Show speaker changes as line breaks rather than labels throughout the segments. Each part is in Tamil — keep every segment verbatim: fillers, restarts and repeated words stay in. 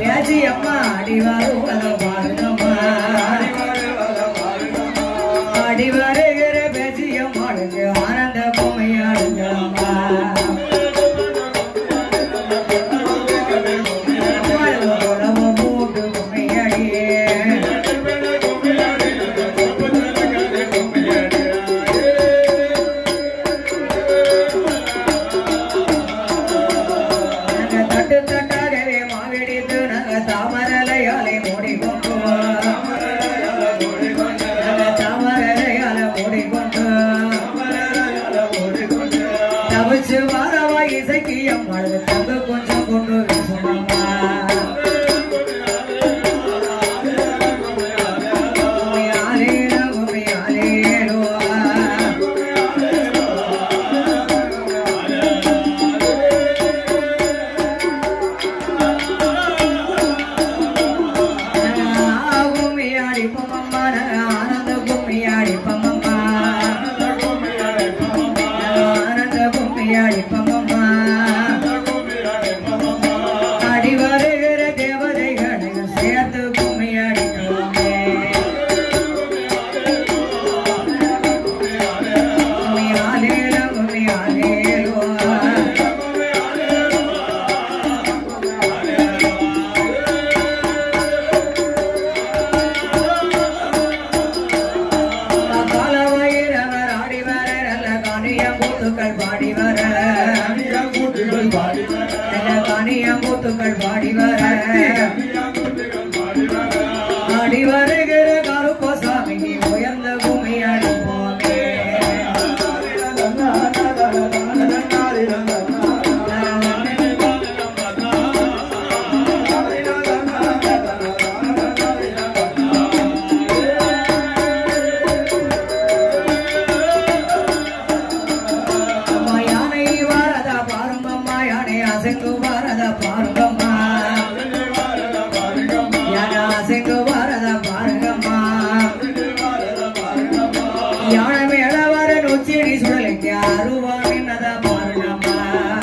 பேச்சி அம்மா அடிவாரு பாருங்கம்மா அடி வருகிற பேச்சி அம்மாளுக்கு ஆனந்த பொம்மையாடுங்கம்மா கொஞ்சம் கொண்டு ஆடி வருகிற கருப்பசாமி உயர்ந்த பூமி அடிப்போமே யானை வாரதா பாருங்கம்மா யானை அசைந்து வாரதா பாருங்கம்மா யானை மேல வர நொச்செடி சுழலைக்கு அருவா நின்னதா பாருங்கம்மா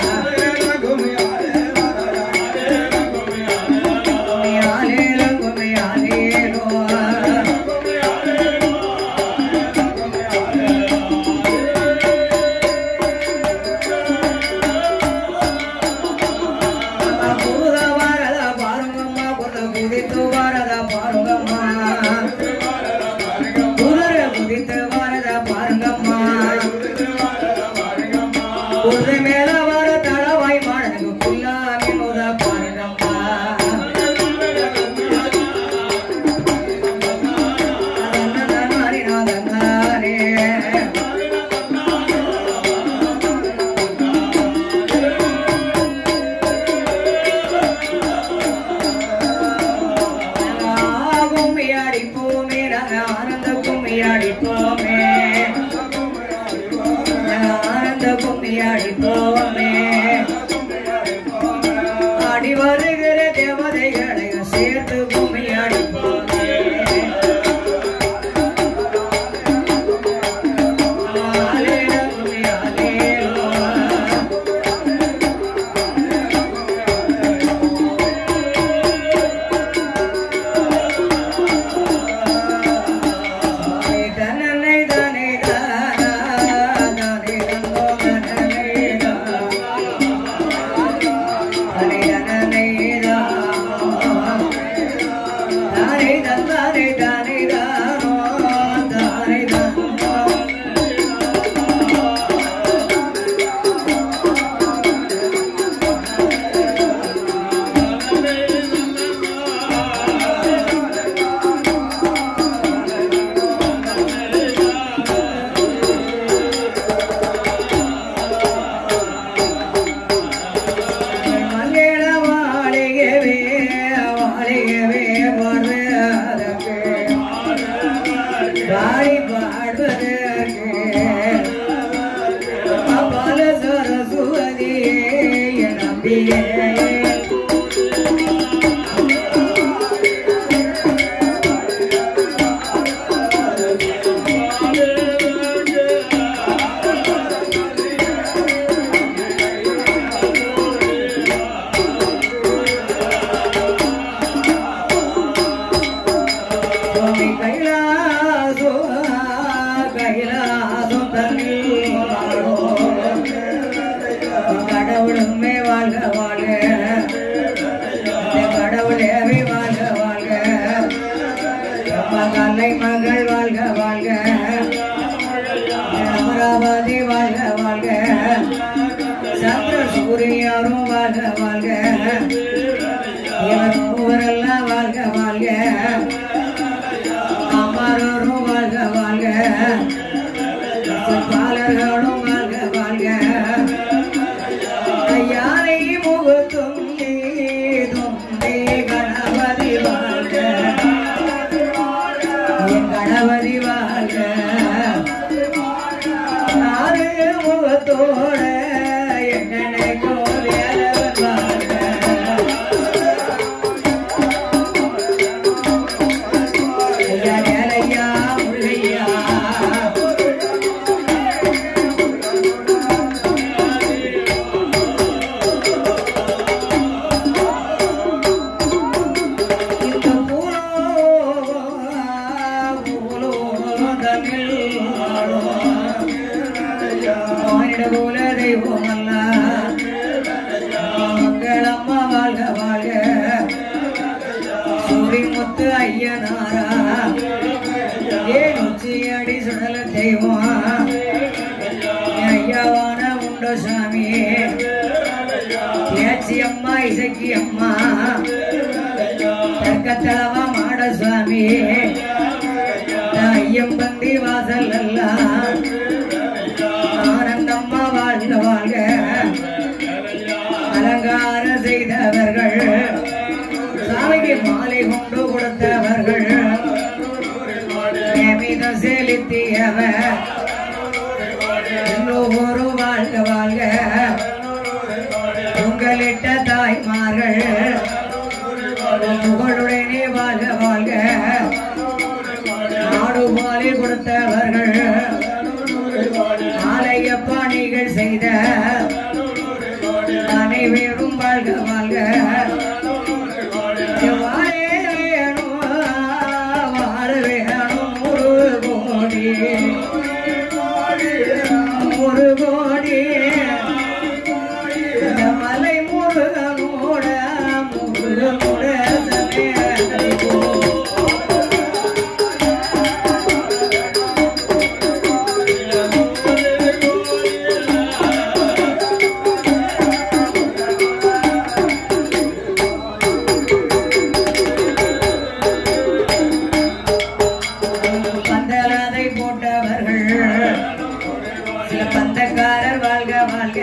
மேல வர தளவாய் மாடனுக்கு புல்லாமி முத பாருங்கம்மா கும்மியாடி போமே நாங்க ஆனந்த கும்மியாடி போமே அடிப்போமே அடி வருகிற தேவதைகளை சேர்த்து பூமி அடிப்போமே மூலேவி வாழ்க வாழ்க கலை மகள் வாழ்க வாழ்க அமராவதி வாழ்க வாழ்க சந்திர சூரியாரும் வாழ்க வாழ்க இவர் மூவரெல்லாம் வாழ்க வாழ்க அமரோரும் வாழ்க வாழ்க பாலர்களும் வாழ்க வாழ்க யானை முகத்தும் நீதும் கணபதி வாழ்க கணபதி வாழ்க நாலு முகத்தோட என்னைக்கும் வேலவன் வாழ்க வேலையா முருகையா மங்களம்மா வாழ்க வாழ்க சூரிமுத்து ஐயனாரா ஏன் உச்சியடி சுடல தெய்வம் ஐயாவான உண்டோ சாமி பேச்சி அம்மா இசக்கி அம்மா தற்கத்தளவா மாட சுவாமி ஐயம்பந்தி வாசல் எல்லாம் ஆனந்தம்மா வாழ்க வாழ்க அலங்கார செய்தவர்கள் சாமிக்கு மாலை கொண்டு கொடுத்தவர்கள் மீதம் செலுத்தியவர் ஒரு வாழ்க வாழ்க உங்களிட்ட தாய்மார்கள் புகழுடனே வாழ்க வாழ்க நாடு மாலை கொடுத்தவர்கள் ஆலய பணிகள் செய்த அனைவரும் வாழ்க வாழ்க வாழ வேணும் வாழ வேணும் ஒரு கோடி ஒரு கோடி மலை முருகனோட முருகனோட பந்தக்காரர் வாழ்க வாழ்க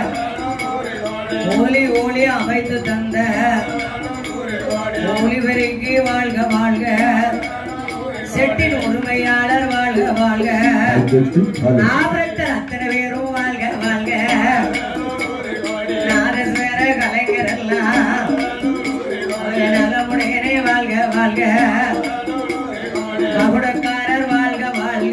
ஒலி ஒளி அமைத்து தந்த ஒளிவரைக்கு வாழ்க வாழ்க செட்டின் உரிமையாளர் வாழ்க வாழ்க நாபத்தர் அத்தனை பேரும் வாழ்க வாழ்க நாரஸ்வர கலைஞர் எல்லாம் நலமுடையனே வாழ்க வாழ்க மகுடக்காரர் வாழ்க வாழ்க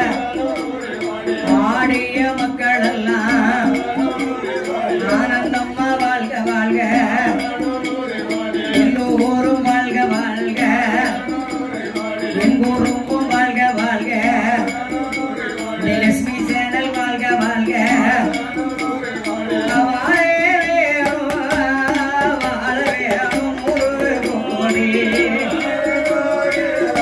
ஆடிய மக்கள் எல்லாம் ஆனந்தம்மா வாழ்க வாழ்க எல்லோரும் வாழ்க வாழ்க எங்கூருக்கும் வாழ்க வாழ்க லட்சுமி சேனல் வாழ்க வாழ்க வாழ வேணும் வாழ வேணும் ஒரு கோடி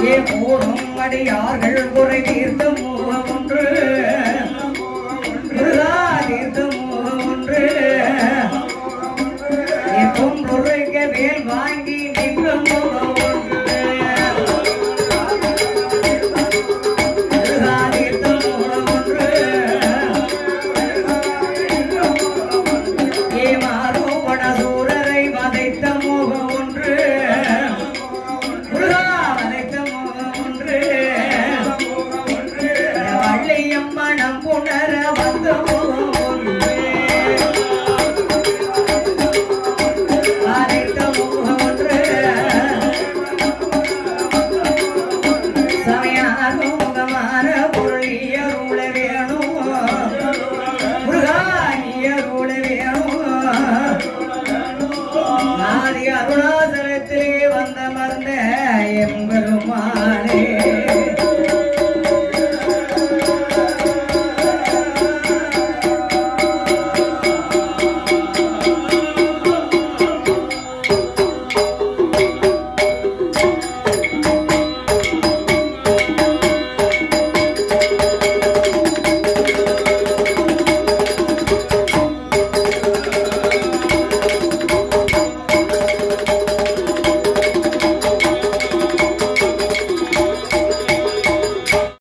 ஏ போரும் அடியார்கள் குறை தீர்த்த முகம் ஒன்று தீர்த்த முகம் ஒன்று ஏ பொன்றுரைக்க வேல் வாங்கி நின்ற முகம் ஒன்று தீர்த்த முகம் ஒன்று ஏ மாறுபட சூரரை வதைத்த முகம் ஒன்று வள்ளியம்மனம் புணர வந்த முகம் அனைத்த முகம் ஒன்று சமையான முகமான பொருளியருள வேணும் முருகானியருள வேணும் ஆதி அருணாசலத்திலே வந்த மறந்த எம்பெருமானே